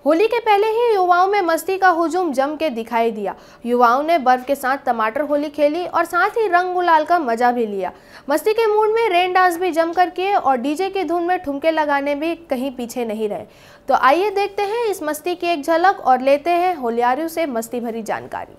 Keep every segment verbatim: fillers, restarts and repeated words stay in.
होली के पहले ही युवाओं में मस्ती का हुजूम जम के दिखाई दिया। युवाओं ने बर्फ के साथ टमाटर होली खेली और साथ ही रंग गुलाल का मजा भी लिया। मस्ती के मूड में रेन डांस भी जमकर किए और डीजे की धुन में ठुमके लगाने भी कहीं पीछे नहीं रहे। तो आइए देखते हैं इस मस्ती की एक झलक और लेते हैं होलियारियों से मस्ती भरी जानकारी।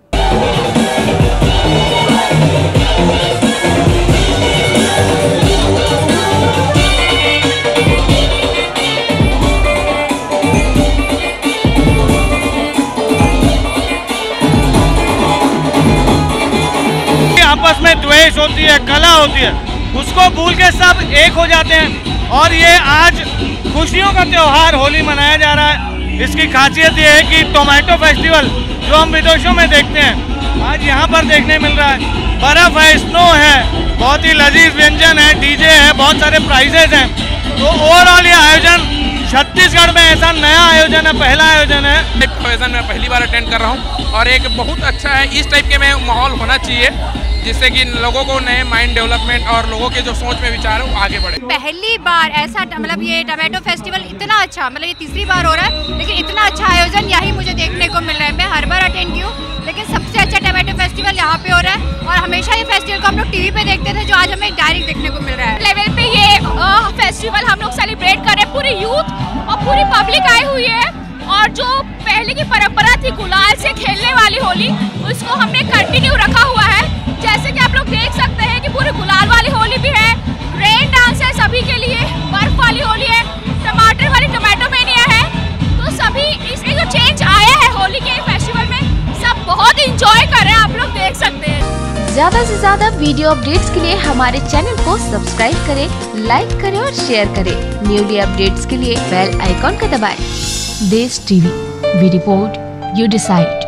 आपस में द्वेष होती है, कला होती है, उसको भूल के सब एक हो जाते हैं और ये आज खुशियों का त्योहार होली मनाया जा रहा है। इसकी खासियत ये है कि टोमेटो फेस्टिवल जो हम विदेशों में देखते हैं आज यहाँ पर देखने मिल रहा है। बर्फ है, स्नो है, बहुत ही लजीज व्यंजन है, डीजे है, बहुत सारे प्राइजेज हैं। तो ओवरऑल ये आयोजन छत्तीसगढ़ में ऐसा नया आयोजन है, पहला आयोजन है। आयोजन मैं पहली बार अटेंड कर रहा हूँ और एक बहुत अच्छा है। इस टाइप के में माहौल होना चाहिए जिससे कि लोगों को नए माइंड डेवलपमेंट और लोगों के जो सोच में विचार है वो आगे बढ़े। पहली बार ऐसा मतलब ये टोमेटो फेस्टिवल इतना अच्छा, मतलब ये तीसरी बार हो रहा है, लेकिन इतना अच्छा आयोजन यही मुझे देखने को मिल रहा है। मैं हर बार अटेंड की हूँ, लेकिन सबसे अच्छा टोमेटो फेस्टिवल यहाँ पे हो रहा है और हमेशा ये फेस्टिवल को हम लोग टीवी पे देखते थे, जो आज हमें डायरेक्ट देखने को मिल रहा है। लेवल पे ये फेस्टिवल हम लोग सेलिब्रेट कर रहे हैं, पूरी यूथ और पूरी पब्लिक आई हुई है और जो पहले की परंपरा थी गुलाल से खेलने वाली होली, उसको हमने कंटिन्यू रखा हुआ है। जैसे कि आप लोग देख सकते हैं कि पूरी गुलाल वाली होली भी है, रेन डांस है सभी के लिए, बर्फ वाली होली है, टमाटर वाली टोमेटो मैनिया है। तो सभी इसमें जो चेंज आया है होली के फेस्टिवल में, सब बहुत इंजॉय कर रहे हैं, आप लोग देख सकते हैं। ज्यादा से ज्यादा वीडियो अपडेट्स के लिए हमारे चैनल को सब्सक्राइब करें, लाइक करें और शेयर करें। न्यूली अपडेट्स के लिए बेल आइकॉन का दबाएं। देश TV, we report, you decide.